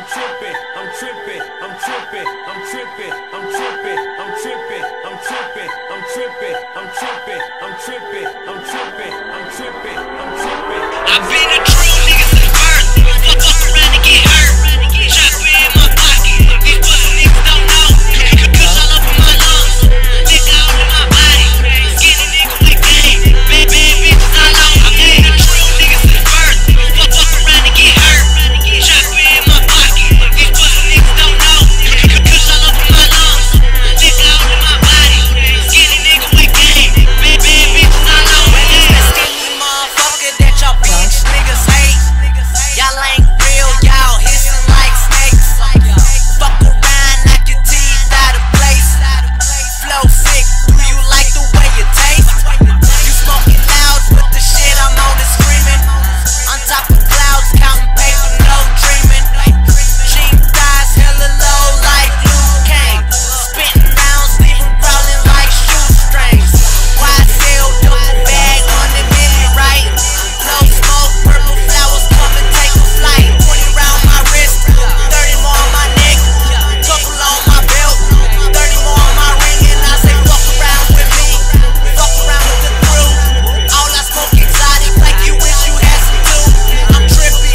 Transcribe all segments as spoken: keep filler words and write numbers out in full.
tripping, I'm tripping, I'm tripping, I'm tripping, I'm tripping, I'm tripping, I'm tripping, I'm tripping, I'm tripping, I'm tripping, I'm tripping, I'm tripping, I'm tripping. I've been a true nigga since birth. Fuck up around and get hurt. Chopper in my pocket. These pussy niggas don't know. Cause all up in my lungs. Nigga all in my body. Skinny nigga with game. Bad bad bitches all on. I've been a true nigga since birth. Fuck up around and get hurt. Chopper in my pocket. These pussy niggas don't know. Cause all up in my lungs. Nigga all in my body. Skinny nigga with game. Bad bad bitches all on. Well, it's that skinny motherfucker that y'all bitch niggas hate. Y'all ain't real, y'all hissing like snakes. Fuck around, knock your teeth out of place. Flow sick, do you like the way you taste? You smoking loud, but the shit I'm on is screaming. On top of clouds, counting paper, no dreaming. Jean thighs, hella low like Luke Kane. Spitting rounds, leave 'em crawling like shoestrings. Y S L, double bag, hundred million, right? No smoke, purple flowers, come and take a flight. Twenty round my wrist, thirty more on my neck, couple on my belt, thirty more on my ring, and I say fuck around with me, fuck around with the crew. All I smoke exotic, like you wish you had some too. I'm trippy,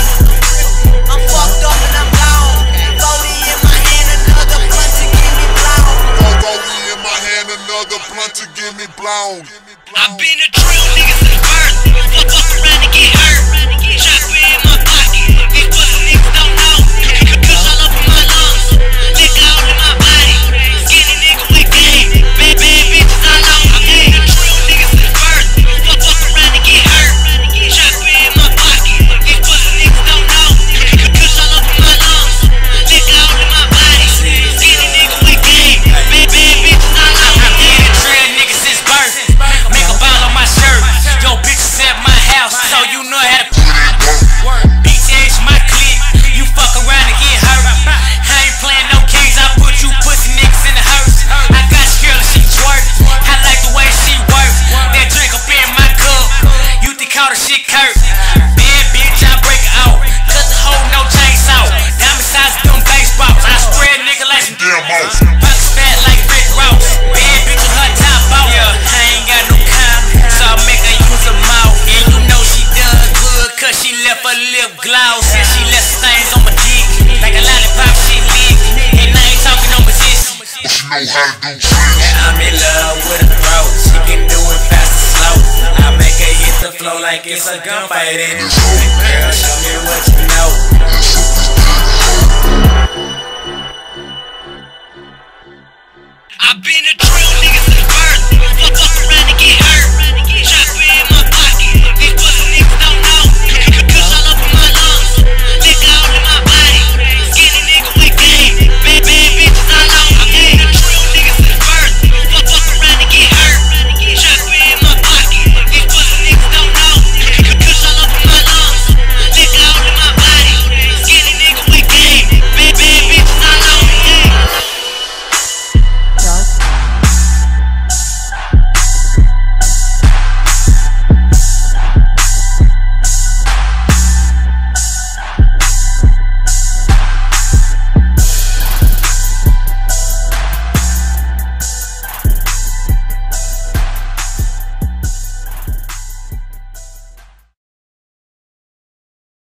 I'm fucked up and I'm gone. forty in my hand, another blunt to get me blown. forty in my hand, another blunt to get me blown. I've been a drill nigga since birth. Fuck up around and get hurt. Chopper in my pocket. These pussy niggas don't know. Cause all up in my lungs. Nigga all in my body. Skinny nigga with game. Bad bad bitches all on. I've been a drill nigga since birth. Fuck up around and get hurt. Chopper in my pocket. These pussy niggas don't know. Cause all up in my lungs. Nigga all in my body. Skinny nigga with game. Bad bad bitches all on. I've been a drill nigga since birth. Make a ball on my shirt. Yo, bitches at my house, so you know how to work. B T H my clique. You fuck around and get hurt. I ain't playing no games. I put you pussy niggas in the hearse. I got skill and she twerk. I like the way she work. That drink up in my cup. You think all the shit Kurt. Bad bitch, I break it out. Cause the hoe no chainsaw. Diamond size them baseballs. I spread nigga like some Damn mouse. Bucks fat like Rick Ross. Bad bitch with her top out. Yeah, I ain't got no comment, so I make her use her mouth. And you know she done good, cause she left her lip gloss. And she left stains on my dick, like a lollipop she lick. And I ain't talking no position. But she know how to do shit. And I'm in love with her throat. She can do it fast and slow. I make her hit the flow like it's a gunfight in the room. Girl, show me what you know.